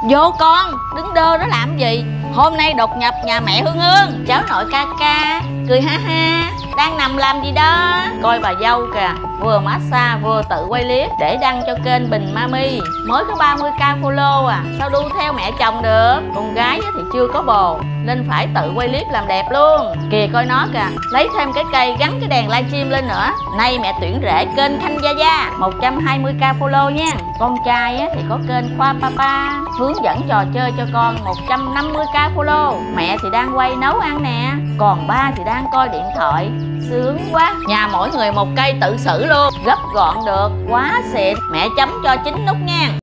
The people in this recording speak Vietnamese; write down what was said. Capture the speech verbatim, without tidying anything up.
Vô con, đứng đơ đó làm gì? Hôm nay đột nhập nhà mẹ Hương Hương. Cháu nội ca ca cười ha ha. Đang nằm làm gì đó? Coi bà dâu kìa, vừa massage vừa tự quay clip để đăng cho kênh Bình Mami. Mới có ba mươi k follow à, sao đu theo mẹ chồng được? Con gái thì chưa có bồ nên phải tự quay clip làm đẹp luôn. Kìa coi nó kìa, lấy thêm cái cây gắn cái đèn livestream lên nữa. Nay mẹ tuyển rễ kênh Thanh Gia Gia, một trăm hai mươi k follow nha. Con trai thì có kênh Khoa Papa, hướng dẫn trò chơi cho con, một trăm năm mươi k follow. Mẹ thì đang quay nấu ăn nè, còn ba thì đang coi điện thoại. Sướng quá. Nhà mỗi người một cây tự xử luôn, gấp gọn được, quá xịn. Mẹ chấm cho chín nút nha.